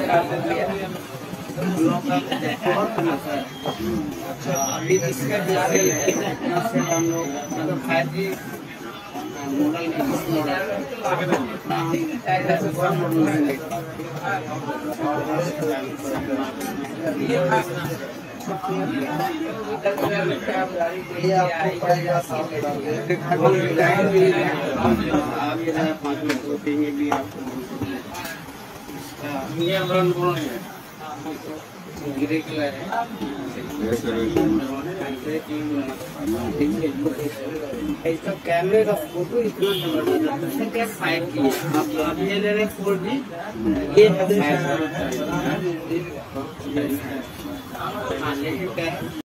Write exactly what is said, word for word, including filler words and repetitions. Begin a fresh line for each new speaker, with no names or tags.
अच्छा, अभी इसका जैसे हम लोग मतलब फाइव जी मॉडल ये आपको पड़ेगा सात हजार पाँच मिनट देंगे भी आपको गिरे के लाए इसका कैमरे का फोटो इतना जबरदस्त है, फाइव जी आप ये ले रहे फोर जी, ये है फाइव जी।